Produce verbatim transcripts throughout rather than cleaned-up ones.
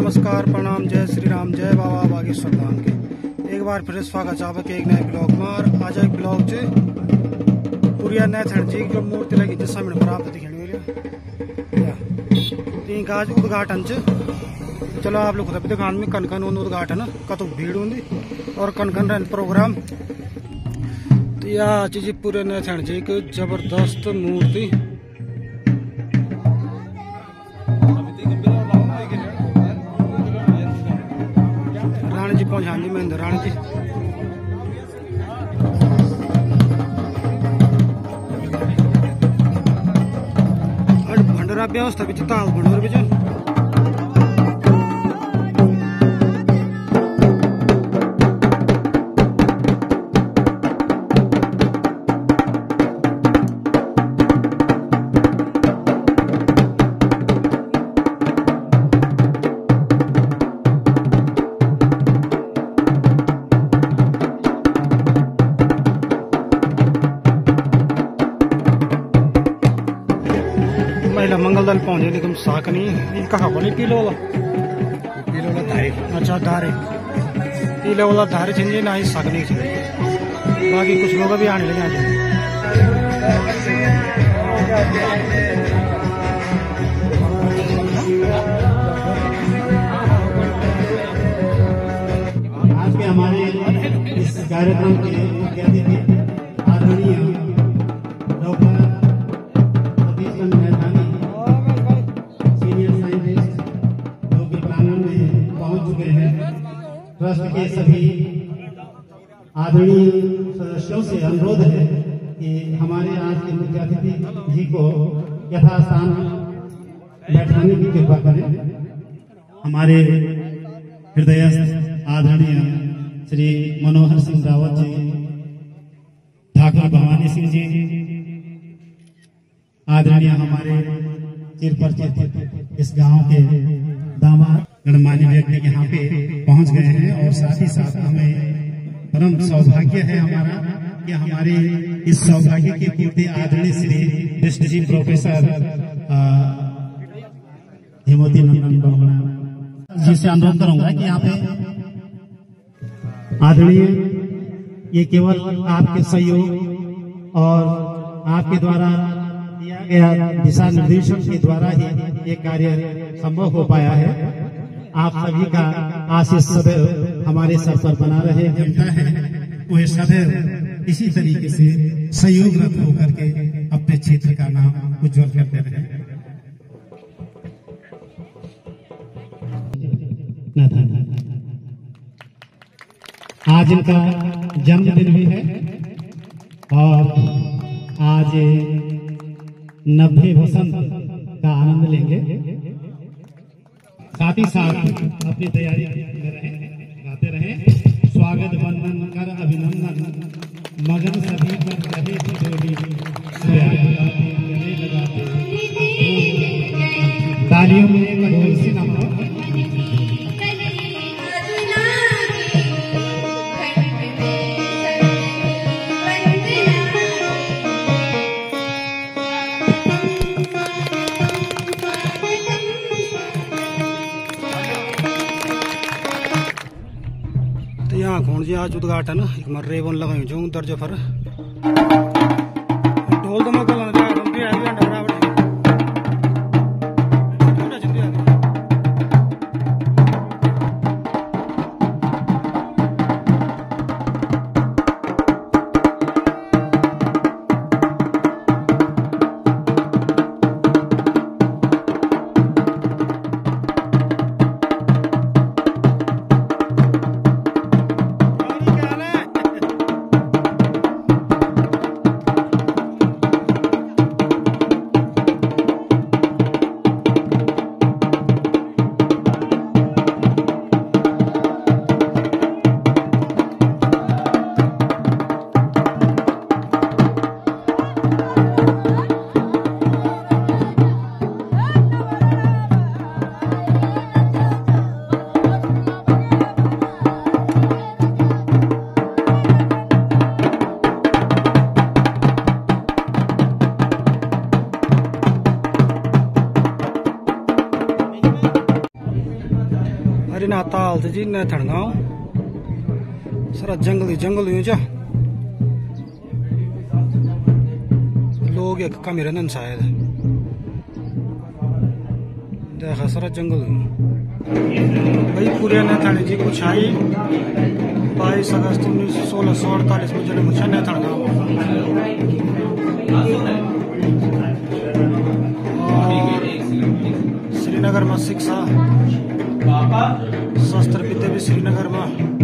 नमस्कार, प्रणाम, जय श्री राम, जय बाबा बागेश्वर धाम के। एक बार फिर स्वागत चाहब के एक नए ब्लॉग में। आज एक ब्लॉग च पुरिया नैथण जी जो मूर्ति लगी जिस सामने पर आप दिखने वाली का आज उद्घाटन च। चलो आप लोग दुकान में कन कन उद्घाटन कत भीड़ होंगी और कन कन रह प्रोग्राम। तो यह चीज पूरे नैथण जी की जबरदस्त मूर्ति राणी जी पहुंचा जी महेंद्र राणी जी। भंडारा व्यवस्था भी ताल भंडार भी मंगल दल पहुंचे लेकिन साक नहीं कहा को नहीं पीलो वाला पीलो वाला धारे। अच्छा धारे पीलो वाला धारे छिंजे ना ही साक नहीं छिंजे। बाकी कुछ लोग भी आने लगे आज। आज के हमारे इस कार्यक्रम के मुख्य अतिथि आदरणीय डॉक्टर ट्रस्ट के सभी आदरणीय सदस्यों से अनुरोध है कि हमारे आज के मुख्य अतिथि जी को यथास्थान बैठाने की कृपा करें। हमारे हृदयस्थ आदरणीय श्री मनोहर सिंह रावत जी, ठाकुर भवानी सिंह जी, आदरणीय हमारे चिरपरिचित इस गांव के दामाद गणमान्य व्यक्ति यहाँ पे पहुंच गए हैं। और साथ ही साथ हमें परम सौभाग्य है हमारा कि हमारे इस सौभाग्य की पूर्ति आदरणीय श्री कृष्ण जी प्रोफेसर हेमवती नंदन बगड़ा जी से अनुरोध करूंगा कि यहाँ पे आदरणीय ये केवल आपके सहयोग और आपके द्वारा दिया गया दिशा निर्देशन के द्वारा ही ये कार्य संभव हो पाया है। आप सभी का आशीष सदैव हमारे सर पर बना रहे। जनता है वह सदैव इसी तरीके से सहयोगरत होकर के अपने क्षेत्र का नाम उज्जवल करते रहे। आज इनका जन्मदिन भी है और आज नब्बे वसंत का आनंद लेंगे। साथ ही साथ अपनी तैयारी में रहे, गाते रहे। स्वागत वंदन कर अभिनंदन मगन सभी कर रहे जोड़ी लगाते तालियों में ढोल से नमो। यहाँ खोण जी आज उद्घाटन एक मर रेवन लगाई जो दर्जे पर ढोल तो मगल श्रीनाथाल जी नैथण गांव सारा जंगल ही जंगल हुई चा लोग एक कम रहन शायद देखा सारा जंगल भाई पूरे नैथण जी कुछ आई बाईस अगस्त उन्नीस सौ सोलह सौ अड़तालीस में जन्म हुआ नैथण गांव। श्रीनगर में शिक्षा शस्त्र विद्या भी श्रीनगर में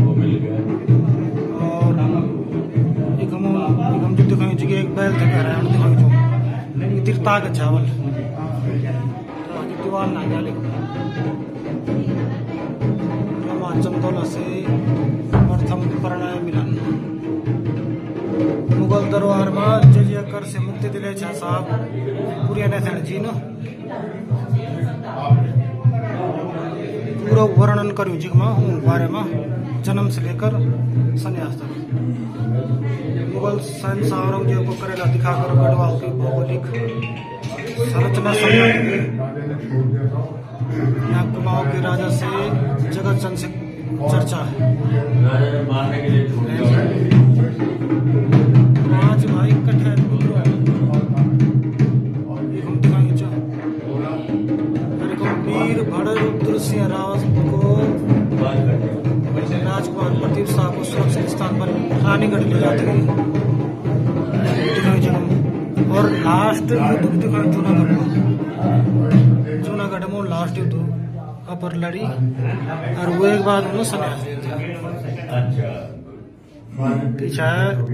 और दिखाई जगह एक बैल थे घर दिखाई जो इतिर ताकत चावल दीवार ना डाले चमतौला से प्रथम प्रणय मिलन मुगल दरबार में जजिया कर से मुक्ति दिले छा साहब पूरे नैथण जी न पूरा वर्णन करूँ जी में हूँ बारे में जन्म से लेकर संन्यास तक मुगल शहंशाह औरंगजेब को करेला दिखाकर गढ़वाल की भौगोलिक संरचना समझाएंगे। यहाँ कुमाऊं के राजा से जगत चंद से चर्चा है। पांच भाई इकट्ठे वीर भड़र रुद्र सिंह रावत को राजकुमार प्रदीप शाह को सुरक्षित स्थान पर रानीगढ़ ले जाते हैं और लास्ट युद्ध दिखाई जूनागढ़ में जूनागढ़ में लास्ट युद्ध अपर लड़ी और वो एक बाद उन्होंने संन्यास लेते पीछा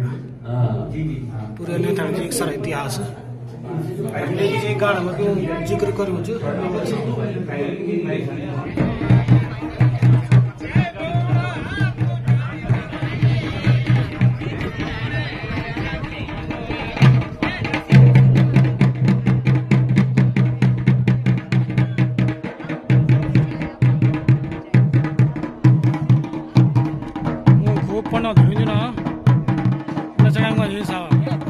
पूरे नैथण जी एक सारा इतिहास जी गाना में क्यों जिक्र करूँ जो पढ़ना धुरी ना नचना ये सा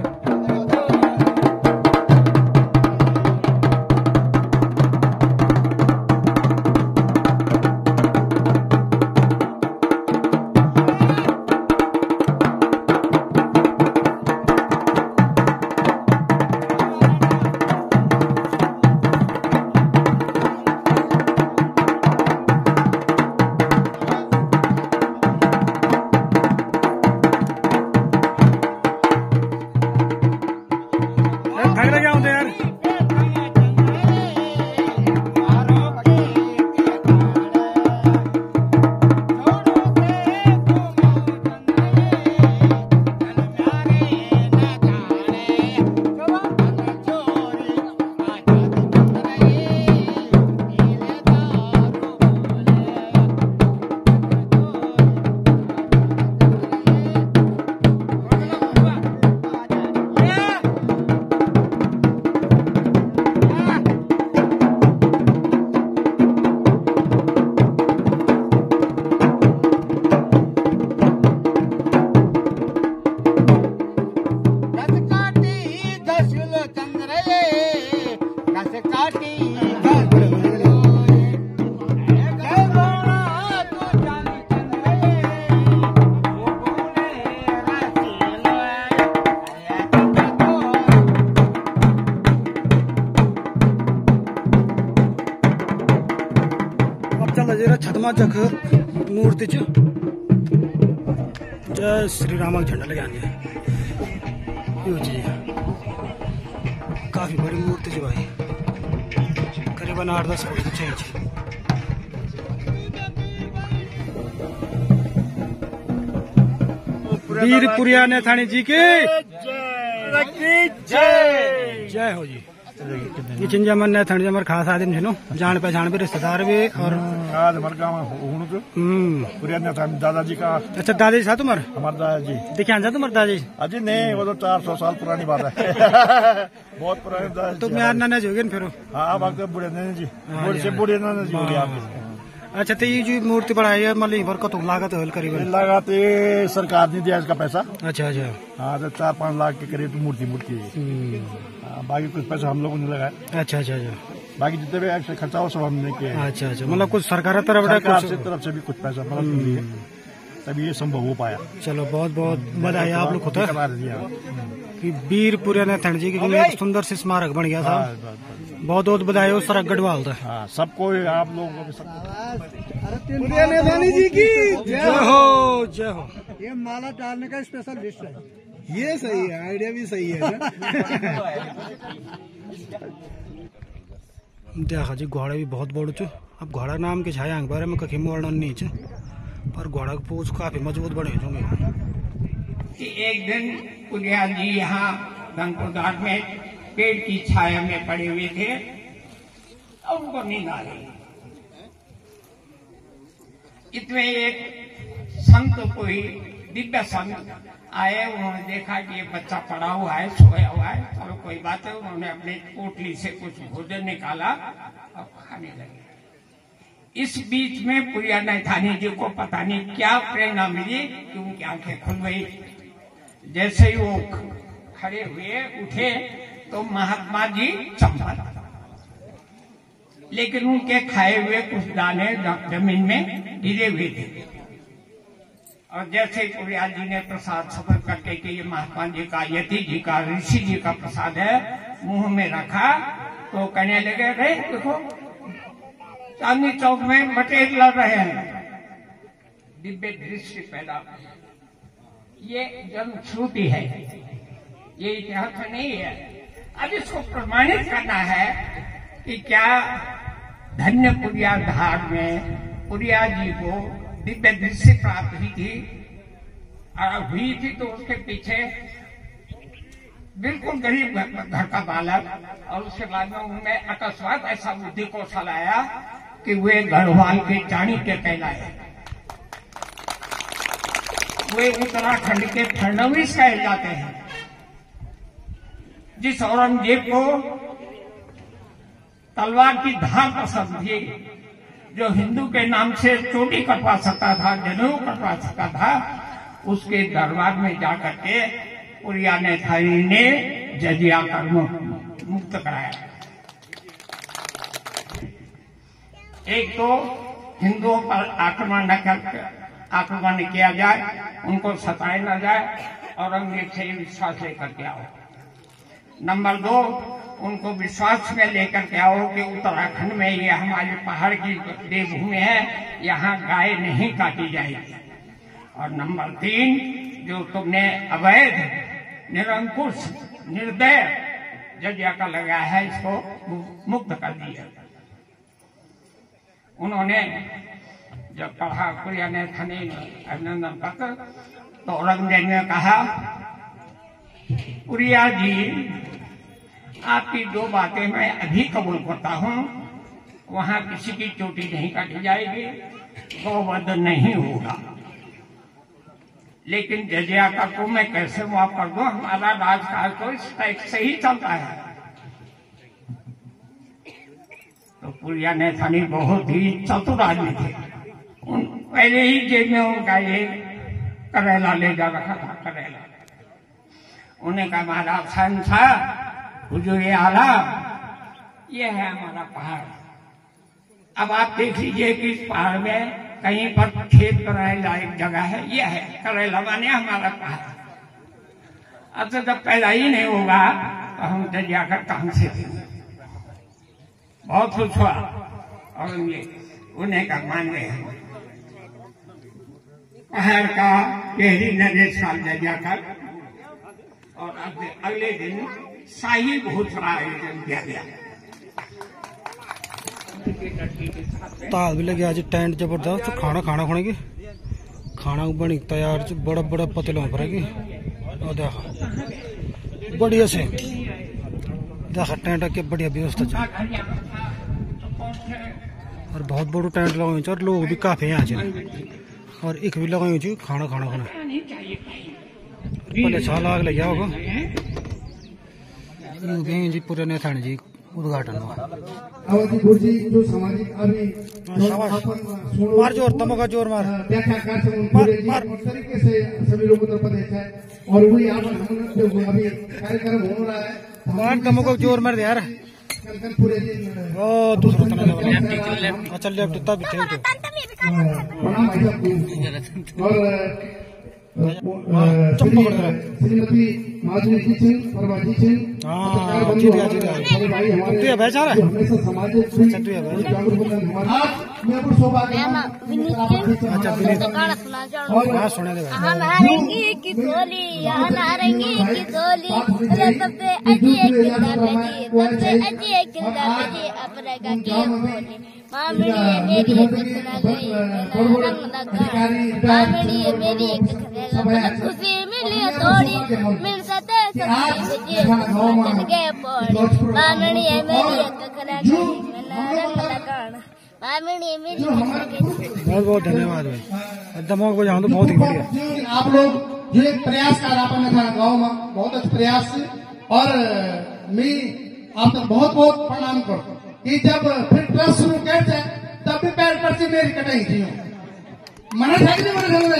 छदमा जख मूर्ति च जय श्री राम झंडा लगा यो जी काफी बड़ी मूर्ति है भाई करीबन आठ दस फुट की चाहिए। वीर पुरिया नैथानी जी के जय हो जी। ये चिंजा मन नैथानी हमारे खास आदमी छे नो जान पहचान भी रिश्तेदार भी और आज हमारे गाँव में हूँ तो पुरिया नैथानी दादाजी का। अच्छा दादाजी था तुम्हारे? हमारे दादाजी दिखे जा तुम्हारे दादाजी? अजी नहीं वो तो चार सौ साल पुरानी बात है बहुत पुराने दादाजी। तो मैं नाना जी हो गए फिर? हाँ अब बूढ़े नाना जी बूढ़े से बूढ़े नाना जी हो गए। अच्छा तो ये जो मूर्ति बढ़ाई है मतलब इधर कत लागत है करीबन? लागत सरकार ने दिया इसका पैसा। अच्छा अच्छा हाँ तो चार पाँच लाख के करीब मूर्ति मूर्ति है, बाकी कुछ पैसा हम लोगों ने लगाया। अच्छा अच्छा अच्छा बाकी जितने भी एक्स्ट्रा खर्चा हो सब हमने किया है। अच्छा अच्छा, मतलब कुछ सरकार तरफ सरकार से तरफ से भी कुछ पैसा मदद मिली है, तभी ये संभव हो पाया। चलो बहुत बहुत बधाई आप लोग होता करा दिया कि वीर पुरानाथन जी की एक सुंदर से स्मारक बन गया था। बहुत बहुत बधाई हो सर गढ़वाल था। हाँ, सबको आप लोगों को भी सबको पुरानाथन जी की जय हो जय हो। ये माला डालने का स्पेशल लिस्ट है। ये सही है, आइडिया भी सही है। देखा जी घोड़ा भी बहुत बड़ो च। अब घोड़ा नाम के छाया बारे में कखी वर्णन नहीं च, पर घोड़ा का पूछ काफी मजबूत बने होंगे। कि एक दिन पुरिया जी यहाँ धनपुर घाट में पेड़ की छाया में पड़े हुए थे और उनको नींद आ रही। इतने एक संत कोई दिव्य संत आए, उन्होंने देखा कि ये बच्चा पड़ा हुआ है, सोया हुआ है, चलो कोई बात है। उन्होंने अपने पोटली से कुछ भोजन निकाला और खाने लगे। इस बीच में पुरानाथन जी को पता नहीं क्या प्रेरणा मिली कि उनकी आंखें खुल गई। जैसे ही वो खड़े हुए उठे तो महात्मा जी चमका, लेकिन उनके खाए हुए कुछ दाने जमीन में गिरे हुए थे। और जैसे ही पुरिया जी ने प्रसाद सफर करके कि ये महात्मा जी का, यति जी का, ऋषि जी का प्रसाद है, मुंह में रखा तो कहने लगे, रे देखो चांदनी चौक में बटेर लड़ रहे हैं। दिव्य दृश्य पैदा, ये जन्म श्रुति है, ये इतिहास नहीं है। अब इसको प्रमाणित करना है कि क्या धन्य पुरिया धार में पुरिया जी को दिव्य दृष्टि प्राप्त हुई थी। और हुई थी तो उसके पीछे बिल्कुल गरीब घर का बालक, और उसके बाद में उनमें अकस्मात ऐसा बुद्धि कौशल आया कि वे गढ़वाल के चाणक्य कहलाए। वे उत्तराखंड के फडणवीस कहे जाते हैं। जिस औरंगजेब को तलवार की धार पसंद थी, जो हिंदू के नाम से चोटी कटवा सकता था, जनेऊ कटवा सकता था, उसके दरबार में जाकर के पुरानाथन ने जजिया कर्म मुक्त कराया। एक तो हिंदुओं पर आक्रमण न कर आक्रमण किया जाए, उनको सताया न जाए, औरंगजेब से विश्वास लेकर के आओ। नंबर दो, उनको विश्वास में लेकर के आओ कि उत्तराखंड में ये हमारे पहाड़ की देवभूमि है, यहाँ गाय नहीं काटी जाएगी। और नंबर तीन, जो तुमने अवैध, निरंकुश, निर्दय जजिया का लगाया है, इसको मुक्त कर दिया। उन्होंने जब पढ़ा पुरानाथन अभिनंदन पत्र, तो औरंगजेब ने कहा, पुरिया जी आपकी दो बातें मैं अभी कबूल करता हूँ, वहाँ किसी की चोटी नहीं काटी जाएगी, गौवध नहीं होगा, लेकिन जजिया का को मैं कैसे माफ कर दूं, हमारा राजकाज तो इस टाइप से ही चलता है। तो पुरानाथन बहुत ही चतुर आदमी थे। उन पहले ही जेब में उनका ये करेला ले जा रखा था, करेला। उन्हें कहा, महाराज सन था हुजूर आला, ये है हमारा पहाड़। अब आप देख लीजिए कि इस पहाड़ में कहीं पर खेत कराने लायक जगह है, यह है करेला माने हमारा पहाड़। अब तो जब पैदा ही नहीं होगा तो हम जजिया कर कहां से देंगे। बहुत खुश हुआ और ये उन्हें का मान गए हम पहाड़ का पहली नरेश साल जजिया कर। और अगले दिन शाही भोजन आयोजन किया गया। ताल भी लगे आज, टेंट जबरदस्त, खाना खाना खाने की खाना बनी तैयार, बड़ा बड़ा पतीलों पर की। और देखो बढ़िया से देखा टेंट के बढ़िया व्यवस्था है, और बहुत बड़ो टेंट लगाई, और लोग भी काफी यहाँ से, और एक भी लगाई खाना खाना खाना पहले छाल आग लग होगा। जी पुरानाथन जी उद्घाटन जी जो सामाजिक मार जोर तमका जोर मार व्याख्याकार से मार तरीके से सभी लोग उत्तर प्रदेश है, और वही यहाँ पर अभी कार्यक्रम हो रहा है। मार तमका जोर मार दे यार। कनकन पूरे दिन ओ दूसरा तना अच्छा लेफ्ट तब भी ठीक है प्रणाम भाई साहब और श्रीमती माधुरी जी सिंह परवा जी सिंह हाँ जी जी जी भाई हमारे बेचारा हमेशा समाज जागरूक आज मैं आपको सौभाग्य अच्छा हाँ सुने दे हम हारेंगे की गोली हम हारेंगे की गोली सबसे अच्छी एक किताब है सबसे अच्छी एक किताब है अपने का गेम बोली मामड़ी मेरी एक सुना गई रंग लगा मामड़ी मेरी एक खरेगा खुशी मिली थोड़ी मिल सकते सच्ची मुझे के पड़ी मामड़ी मेरी एक खरेगा रंग लगाना मामड़ी मेरी बहुत बहुत धन्यवाद भाई एकदम को जान तो बहुत ही बढ़िया आप लोग जो एक प्रयास कर आपने था गाँव में बहुत अच्छा प्रयास और मैं आप बहुत बहुत प्रणाम करता कि जब फिर ट्रस्ट शुरू करते तब भी पैर पर से मेरी कटाई थी मना था कि नहीं मना था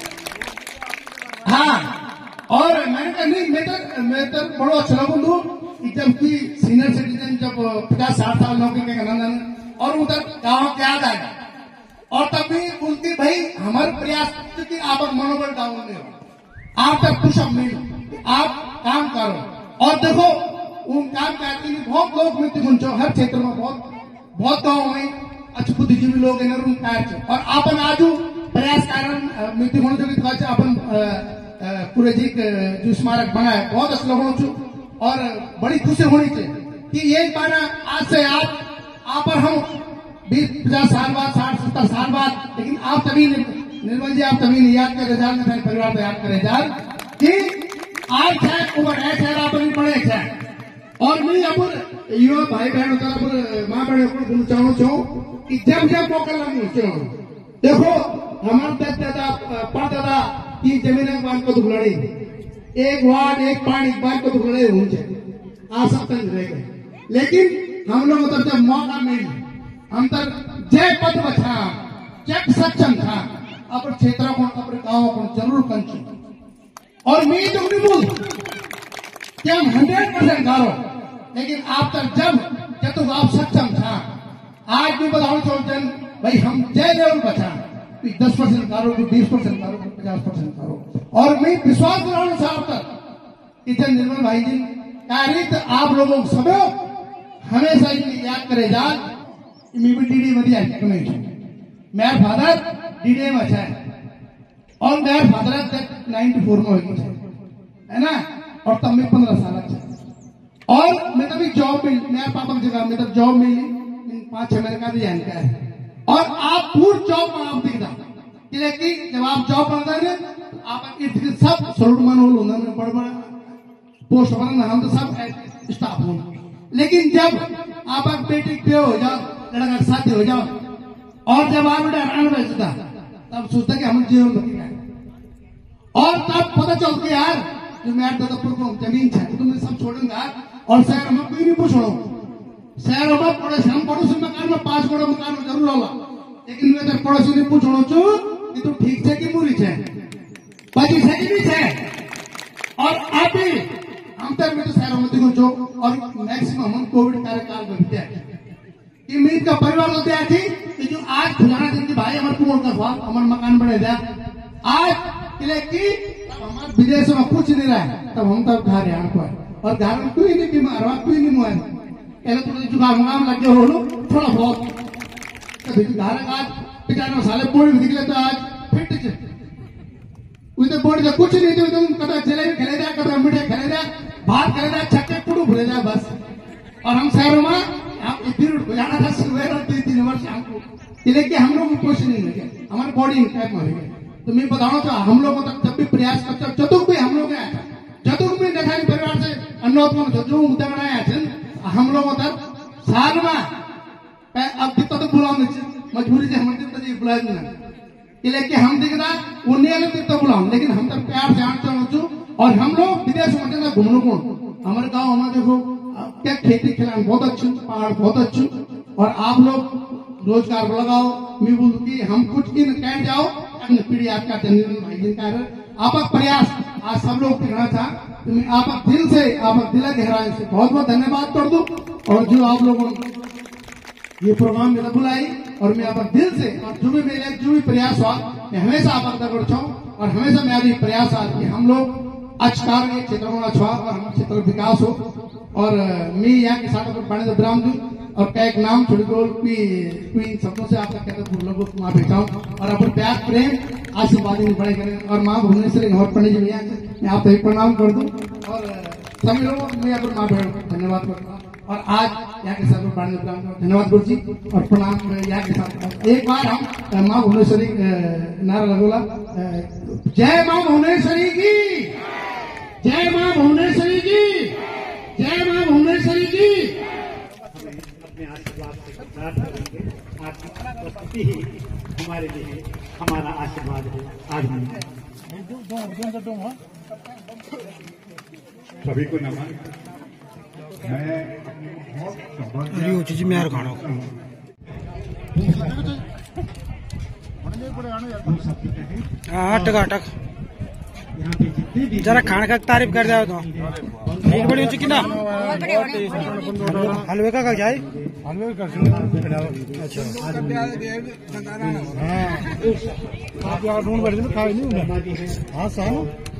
हाँ और मैंने कहा नहीं मैं तो मैं तो बड़ा अच्छा लगू लू कि जब की सीनियर सिटीजन जब पचास साठ साल नौकरी के नंदन और उधर गाँव के याद आएगा और तब भी बोलती भाई हमारे प्रयास क्योंकि आप मनोबल डाउन नहीं हो आप तक कुछ अब नहीं आप काम करो और देखो उन काम करते हैं बहुत लोग मिलते हैं हर क्षेत्र में बहुत बहुत गाँव में अच्छे बुद्धिजीवी लोग हैं उन कार्य और अपन आज प्रयास कारण मिलते होने जो अपन पूरे जी जो स्मारक बना है बहुत अच्छा लोगों को और बड़ी खुशी होनी चाहिए कि ये माना आज से आप आप और हम बीस पचास साल बाद साठ सत्तर साल बाद लेकिन आप तभी निर्मल जी आप तभी याद कर रिजाल में परिवार को याद कर रिजाल कि आज है उम्र है शहर आप बड़े है और मैं अब युवा भाई बहन होता माँ बहन को बोलना चाहूँ चाहूँ कि जब जब मौका लगू देखो हमारे दस दादा पांच दादा तीन जमीन बांध को दुखलड़ी एक वार्ड एक पानी बांध को दुखलड़े होंगे आ सकते रह गए लेकिन हम लोग मतलब जब मौका मिली हम तक जय पद बचा जब सक्षम था अपने क्षेत्रों को अपने गाँव को जरूर कंचू और मैं तो नहीं बोल कि हम हंड्रेड परसेंट करो लेकिन आप तक जब जब तो आप सक्षम था आज भी बताओ चौधन भाई हम जय लेवल बचा दस परसेंट करो बीस परसेंट करो पचास परसेंट करो और मैं विश्वास कराऊंगा साहब तक इधर निर्मल भाई जी कार्य आप लोगों को सब हमेशा याद करे जा मैं भी डीडी वधिया मेरे फादर डीडी में अच्छा है और मेरे फादर तक नाइन्टी फोर में होगी है ना और तब मैं पंद्रह साल अच्छा और मैं तभी जॉब मिली मेरे पापा की जगह में तब जॉब मिली पांच छह महीने का रिजाइन का है और आप पूरी जॉब में आप दिखता कि जब आप जॉब करते हैं आप सब सरोड मनोल होना बड़ बड़ा पोस्ट बनना हम तो सब स्टाफ होना लेकिन जब आप बेटी पे हो जाओ लड़का शादी हो जाओ और जब आप बेटा अन बेचता तब सोचता कि हम जीवन बचेगा और तब पता चलता यार जो मेरे दत्तपुर को जमीन है तुमने सब छोड़ूंगा और शहर में कोई नहीं पूछो शहर में पड़ोसी हम पड़ोसी मकान में पांच गोड़ा मकान में जरूर होला लेकिन मैं तो पड़ोसी ने पूछो चु कि तू ठीक से कि मुरी है बाकी से कि नहीं है और आप भी हम तक में तो शहरों में देखो जो और मैक्सिमम हम कोविड कार्यकाल में बिताया कि मैं का परिवार होते थी कि जो आज खुलाना दिन की भाई हमारे कुमार का स्वाद हमारे मकान बने दिया आज किले की हमारे विदेश में कुछ नहीं रहा तब हम तब घर यहाँ पर और घर में कोई नहीं बीमार हुआ कोई नहीं मुआ पहले तो जुकाम मुकाम लगे हो लो थोड़ा बहुत घर आज पिटानो साले बोड़ी निकले तो आज फिट उधर बोड़ी का कुछ नहीं थे तुम कभी जलेबी खेले जाए कभी मीठे खेले जाए भात खेले जाए छक्के पुड़ू भूले जाए बस और हम शहरों में जाना था तीन तीन वर्ष हमको लेकिन हम लोग को कुछ नहीं लगे हमारे बॉडी टाइप में लगे तो मैं बताऊँ तो हम लोगों तक जब भी प्रयास करते चतुर्थ भी हम लोग आए चतुर्थ भी देखा परिवार से अन्नोत्पन्न जो मुद्दा बनाया हम लोगों तक साल में अब दिक्कत तो बुलाओ मजबूरी से हम बुला लेकिन हम दिखना उन्हें तो बुलाओ लेकिन हम तक प्यार से आना चाहूँ और हम लोग विदेश में घूमने को हमारे गाँव हमारे देखो क्या खेती खिलान बहुत अच्छी पहाड़ बहुत अच्छी और आप लोग रोजगार को लगाओ मैं बोलूँ कि हम कुछ इन कह जाओ अपनी पीढ़ी आपका भाई कार्य आपका प्रयास आज सब लोग दिखना था तो मैं आप दिल से आप दिल गहराई से बहुत बहुत धन्यवाद कर दूं। और जो आप लोगों ये प्रोग्राम में बुलाई और मैं आप दिल से और जो भी मेरे जो भी प्रयास हुआ मैं हमेशा आप करता हूँ और हमेशा मेरा प्रयास है कि हम लोग अचकार के क्षेत्र में छुआ और हमारे क्षेत्र में विकास हो और मैं यहाँ के साथ पानी ब्राह्म दूँ और क्या एक नाम छोड़ी को इन शब्दों से आपका कहते लोगों को वहाँ भेजा हूँ और अपन प्यार प्रेम आशीर्वाद नहीं बड़े करें और माँ भुवनेश्वरी और पंडित जी भैया मैं आपको एक प्रणाम कर दूँ और सभी लोगों को मैं अपन माँ बहन धन्यवाद करता हूँ और आज यहाँ के साथ पानी ब्राह्म धन्यवाद गुरु जी और प्रणाम यहाँ के साथ एक बार हम माँ भुवनेश्वरी नारा लगोला जय माँ भुवनेश्वरी की जय माँ भुवनेश्वरी की जय माँ भुवनेश्वरी की अपने आशीर्वाद से प्रार्थना करेंगे। आपकी उपस्थिति ही हमारे लिए हमारा आशीर्वाद है। आज सभी को नमन। मैं बहुत सौभाग्य चीज में यार खाना हाँ टकाटक जरा खाने का तारीफ कर जाओ तो एक बड़ी ऊंची किना हलवे का का जाए हलवे का अच्छा आप यार ढूंढ बैठ में खाए नहीं हाँ सही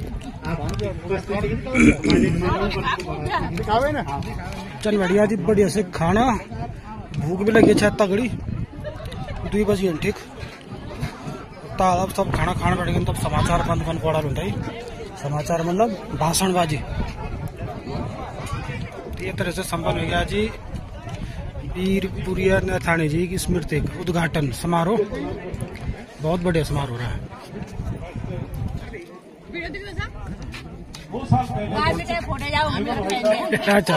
चल बढ़िया जी बढ़िया से खाना भूख भी लगी अच्छा तगड़ी दुई बज गई ठीक तालब सब खाना खाना बैठ गए तब समाचार बंद बंद पड़ा लुटाई समाचार मतलब भाषणबाजी ये तरह से संपन्न हो गया जी वीर पुरिया नैथानी जी की स्मृति उद्घाटन समारोह बहुत बढ़िया समारोह रहा है। अच्छा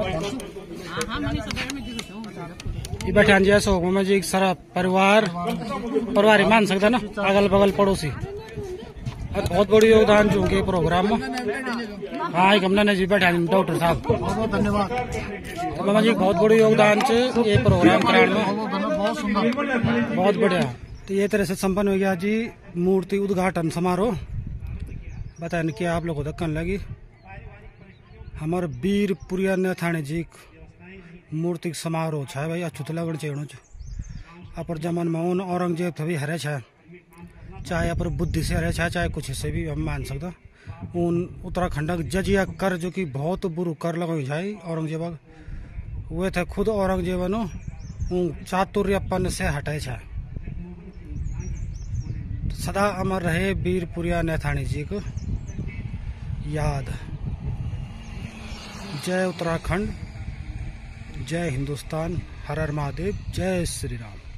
ये बैठे जी ऐसा होगा मैं जी एक सारा परिवार परिवार ही मान सकता ना अगल बगल पड़ोसी और बहुत बड़ी योगदान जो उनके प्रोग्राम में हाँ एक हमने जी बैठे डॉक्टर साहब बहुत धन्यवाद मामा जी बहुत बड़ी योगदान से ये प्रोग्राम कराने में बहुत बढ़िया। तो ये तरह से संपन्न हो गया जी मूर्ति उद्घाटन समारोह बताने कि आप लोगों तक कन लगी हमारे वीर पुरिया नैथानी जी मूर्ति समारोह है भाई अच्छु लगन चाहिए अपर जमन में उन औरंगजेब थी हरे छा चाहे अपर बुद्धि से हरे छा चाहे कुछ से भी हम मान सकता उन उत्तराखंड जजिया कर जो कि बहुत बुरु कर लगे जाए औरंगजेब वे थे खुद औरंगजेब नो चातुर्यपन से हटे छा सदा अमर रहे वीर पुरिया नैथानी जी को याद। जय उत्तराखंड जय हिंदुस्तान हर हर महादेव जय श्री राम।